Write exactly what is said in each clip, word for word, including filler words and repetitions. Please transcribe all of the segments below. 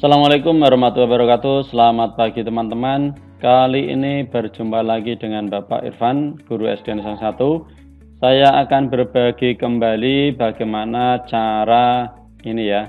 Assalamualaikum warahmatullahi wabarakatuh. Selamat pagi teman-teman. Kali ini berjumpa lagi dengan Bapak Irfan, guru S D Negeri satu. Saya akan berbagi kembali bagaimana cara ini ya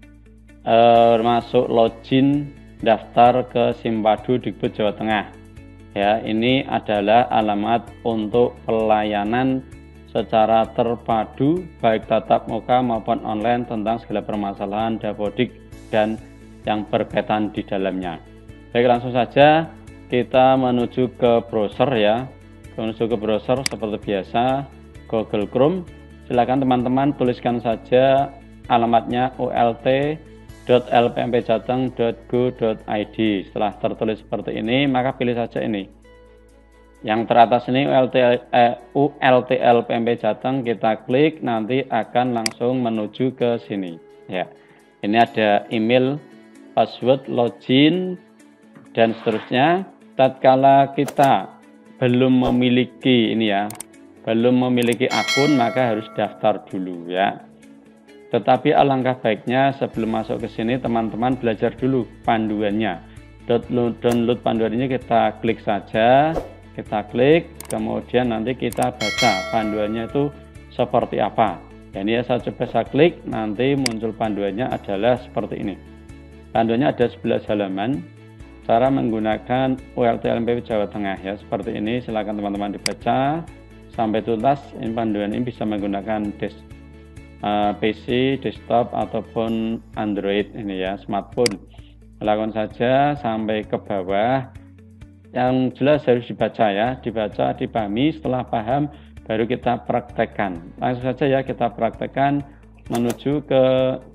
eh, masuk login daftar ke Simpadu Dikbud Jawa Tengah. Ya, ini adalah alamat untuk pelayanan secara terpadu baik tatap muka maupun online tentang segala permasalahan Dapodik dan yang berkaitan di dalamnya. Baik, langsung saja kita menuju ke browser ya. Menuju ke browser seperti biasa, Google Chrome. Silakan teman-teman tuliskan saja alamatnya u l t dot l p m p jateng dot go dot i d. Setelah tertulis seperti ini, maka pilih saja ini. Yang teratas ini U L T, eh, U L T L P M P Jateng, kita klik, nanti akan langsung menuju ke sini. Ya, ini ada email, password, login, dan seterusnya. Tatkala kita belum memiliki ini ya, belum memiliki akun, maka harus daftar dulu ya. Tetapi alangkah baiknya sebelum masuk ke sini teman-teman belajar dulu panduannya. Download, download panduannya kita klik saja. Kita klik, kemudian nanti kita baca panduannya itu seperti apa. Ya, ini ya, saya coba saya klik, nanti muncul panduannya adalah seperti ini. Panduannya ada sebelas halaman. Cara menggunakan U L T L P M P Jawa Tengah ya, seperti ini. Silakan teman-teman dibaca sampai tuntas. Ini panduan ini bisa menggunakan des, uh, P C, desktop ataupun Android ini ya, smartphone. Lakukan saja sampai ke bawah. Yang jelas harus dibaca ya, dibaca, dipahami. Setelah paham baru kita praktekkan. Langsung saja ya kita praktekkan menuju ke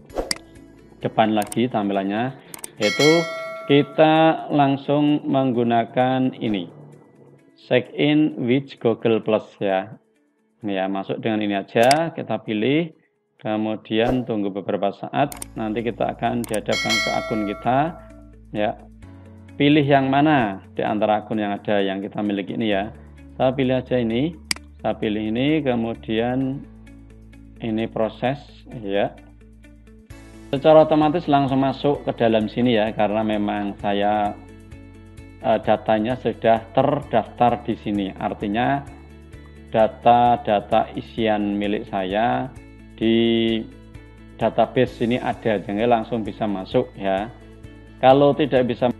depan lagi tampilannya, yaitu kita langsung menggunakan ini, check in with Google Plus ya. Ini ya, masuk dengan ini aja, kita pilih, kemudian tunggu beberapa saat, nanti kita akan dihadapkan ke akun kita ya. Pilih yang mana di antara akun yang ada yang kita miliki ini ya. Saya pilih aja ini. Saya pilih ini, kemudian ini proses ya. Secara otomatis langsung masuk ke dalam sini ya, karena memang saya eh, datanya sudah terdaftar di sini. Artinya data-data isian milik saya di database ini ada, jadi langsung bisa masuk ya. Kalau tidak bisa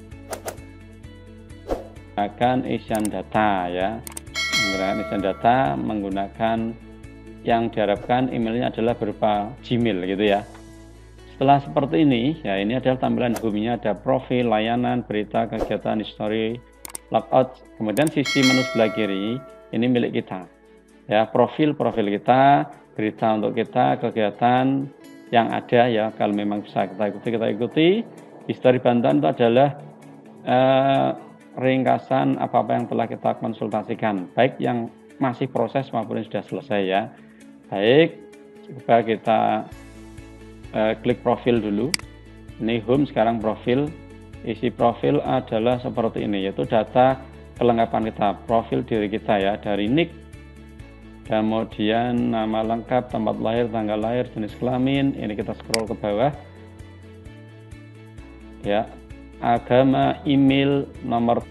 menggunakan isian data ya, menggunakan isian data menggunakan yang diharapkan emailnya adalah berupa Gmail gitu ya. Setelah seperti ini ya, ini adalah tampilan home-nya, ada profil, layanan, berita, kegiatan, history, logout. Kemudian sisi menu sebelah kiri ini milik kita ya, profil profil kita, berita untuk kita, kegiatan yang ada ya, kalau memang bisa kita ikuti kita ikuti. History bantuan itu adalah eh, ringkasan apa-apa yang telah kita konsultasikan, baik yang masih proses maupun yang sudah selesai ya. Baik, coba kita eh, klik profil dulu. Ini home, sekarang profil. Isi profil adalah seperti ini, yaitu data kelengkapan kita, profil diri kita ya, dari nick, kemudian nama lengkap, tempat lahir, tanggal lahir, jenis kelamin. Ini kita scroll ke bawah ya, agama, email, nomor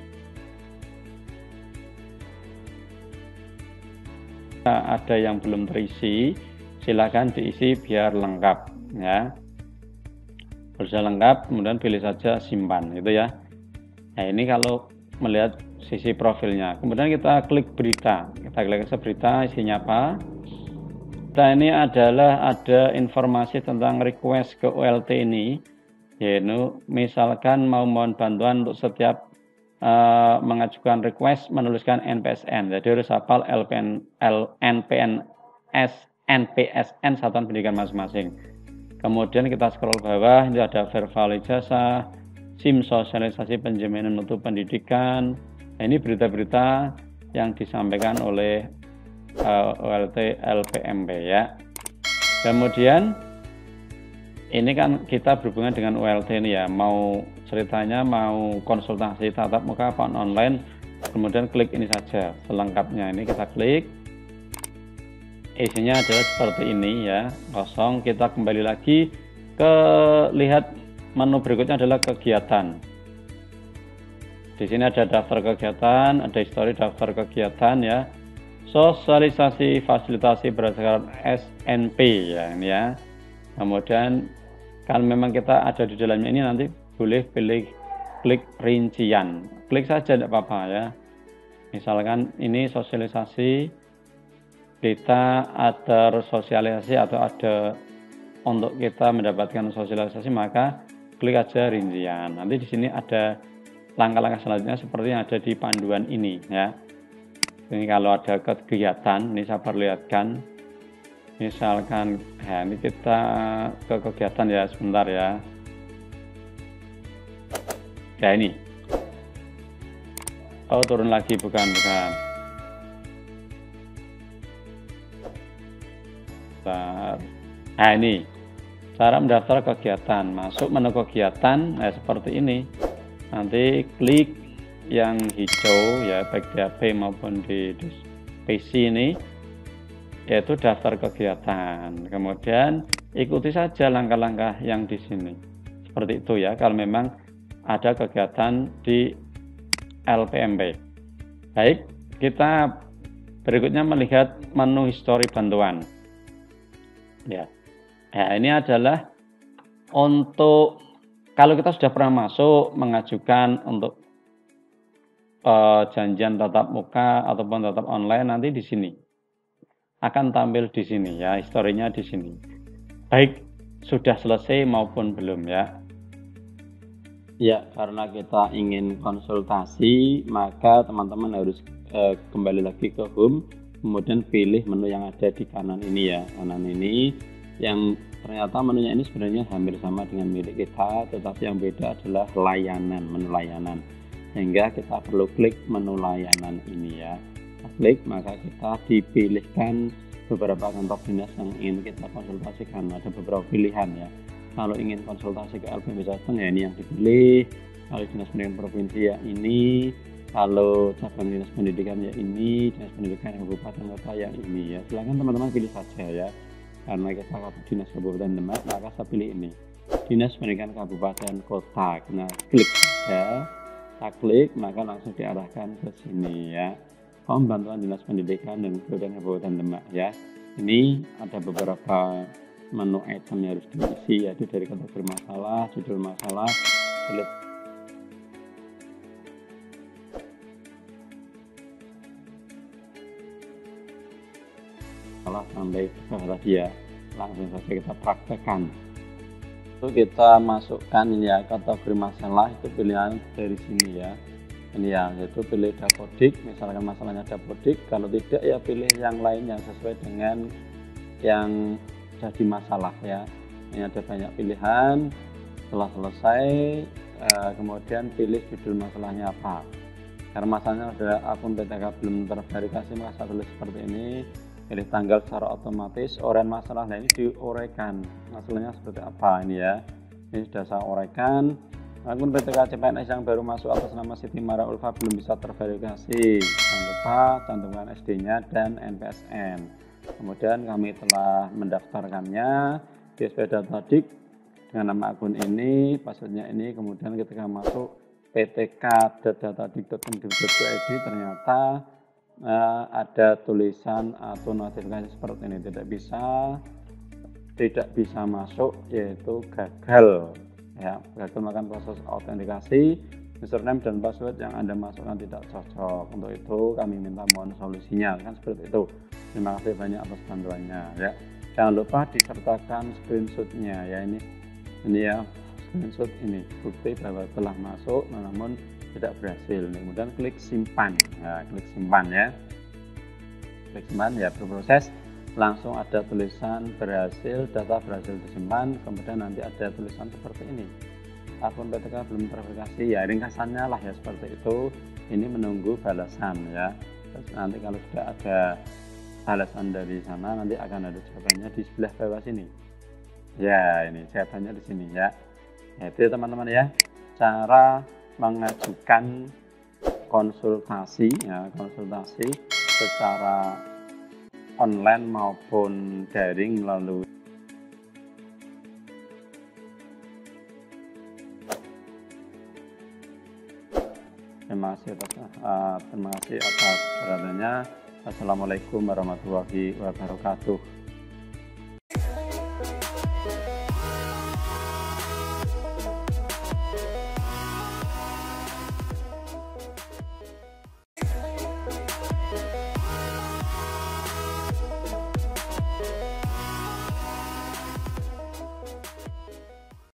ada yang belum terisi, silakan diisi biar lengkap ya. Sudah lengkap, kemudian pilih saja simpan itu ya. Nah, ini kalau melihat sisi profilnya. Kemudian kita klik berita, kita klik ke berita, isinya apa. Nah, ini adalah ada informasi tentang request ke U L T ini, yaitu misalkan mau mohon bantuan untuk setiap uh, mengajukan request menuliskan N P S N, jadi harus hafal L P N, L, N P N S, N P S N satuan pendidikan masing-masing. Kemudian kita scroll bawah, ini ada verbal ijazah, SIM sosialisasi penjaminan mutu pendidikan. Nah, ini berita-berita yang disampaikan oleh uh, U L T L P M P ya. Kemudian ini kan kita berhubungan dengan U L T ini ya, mau ceritanya mau konsultasi tatap muka apa online, kemudian klik ini saja selengkapnya. Ini kita klik, isinya adalah seperti ini ya, kosong. Kita kembali lagi ke lihat menu berikutnya adalah kegiatan. Di sini ada daftar kegiatan, ada histori daftar kegiatan ya. Sosialisasi fasilitasi berdasarkan S N P ya ini ya. Kemudian kalau memang kita ada di dalamnya ini nanti boleh pilih klik rincian. Klik saja tidak apa-apa ya. Misalkan ini sosialisasi, kita ada sosialisasi atau ada untuk kita mendapatkan sosialisasi, maka klik aja rincian. Nanti di sini ada langkah-langkah selanjutnya seperti yang ada di panduan ini ya. Ini kalau ada kegiatan, ini saya perlihatkan. Misalkan, ya ini kita ke kegiatan ya sebentar ya. Ya ini. Oh turun lagi, bukan bukan. Bentar. Nah ini cara mendaftar kegiatan. Masuk menu kegiatan, nah seperti ini. Nanti klik yang hijau ya, baik di H P maupun di, di P C ini, yaitu daftar kegiatan. Kemudian ikuti saja langkah-langkah yang di sini. Seperti itu ya, kalau memang ada kegiatan di L P M P. Baik, kita berikutnya melihat menu histori bantuan. Ya, ya ini adalah untuk kalau kita sudah pernah masuk mengajukan untuk Uh, janjian tatap muka ataupun tatap online, nanti di sini akan tampil di sini ya, historinya di sini. Baik sudah selesai maupun belum ya. Ya, karena kita ingin konsultasi, maka teman-teman harus uh, kembali lagi ke home, kemudian pilih menu yang ada di kanan ini ya, kanan ini yang ternyata menunya ini sebenarnya hampir sama dengan milik kita, tetapi yang beda adalah layanan, menu layanan. Sehingga kita perlu klik menu layanan ini ya. Kita klik, maka kita dipilihkan beberapa kantor dinas yang ingin kita konsultasikan. Ada beberapa pilihan ya. Kalau ingin konsultasi ke L P M P Jateng ya ini yang dipilih. Kalau dinas pendidikan provinsi ya ini. Kalau cabang dinas pendidikan ya ini. Dinas pendidikan kabupaten kota ya ini ya. Silakan teman-teman pilih saja ya. Karena kita dinas kabupaten Demak, maka saya pilih ini. Dinas pendidikan kabupaten kota. Nah klik saja. Kita klik maka langsung diarahkan ke sini ya, form bantuan dinas pendidikan dan kebudayaan kabupaten Demak ya. Ini ada beberapa menu item yang harus diisi, yaitu dari kategori masalah, judul masalah, pilih masalah sampai ke bawah dia. Langsung saja kita praktekkan. Itu kita masukkan ini ya, kategori masalah itu pilihan dari sini ya. Ini ya, yaitu pilih dapodik, misalkan masalahnya dapodik. Kalau tidak ya pilih yang lain yang sesuai dengan yang jadi masalah ya. Ini ada banyak pilihan. Setelah selesai eh, kemudian pilih judul masalahnya apa. Karena masalahnya adalah akun P T K belum terverifikasi, maka tulis seperti ini. Pilih tanggal secara otomatis, oranye masalahnya ini diuraikan, masalahnya seperti apa ini ya. Ini sudah saya uraikan. Akun P T K C P N S yang baru masuk atas nama Siti Mara Ulfa belum bisa terverifikasi. Jangan lupa cantumkan S D-nya dan N P S N. Kemudian kami telah mendaftarkannya di S P Data Dik dengan nama akun ini, passwordnya ini. Kemudian ketika masuk p t k data dik dot kemdikbud dot i d ternyata Nah, ada tulisan atau notifikasi seperti ini, tidak bisa tidak bisa masuk, yaitu gagal ya, gagal melakukan proses autentikasi, username dan password yang Anda masukkan tidak cocok. Untuk itu kami minta mohon solusinya, kan seperti itu. Terima kasih banyak atas bantuannya ya. Jangan lupa disertakan screenshotnya ya, ini ini ya, screenshot ini bukti bahwa telah masuk namun tidak berhasil. Kemudian klik simpan, nah, klik simpan ya, klik simpan ya, berproses. Langsung ada tulisan berhasil, data berhasil disimpan. Kemudian nanti ada tulisan seperti ini, akun P T K belum terverifikasi ya, ringkasannya lah ya seperti itu. Ini menunggu balasan ya. Terus nanti kalau sudah ada balasan dari sana, nanti akan ada jawabannya di sebelah bawah sini ya. Ini jawabannya di sini ya. Itu teman-teman ya, cara mengajukan konsultasi ya, konsultasi secara online maupun daring melalui Terima kasih atas, uh, terima kasih atas perhatiannya. Assalamualaikum warahmatullahi wabarakatuh.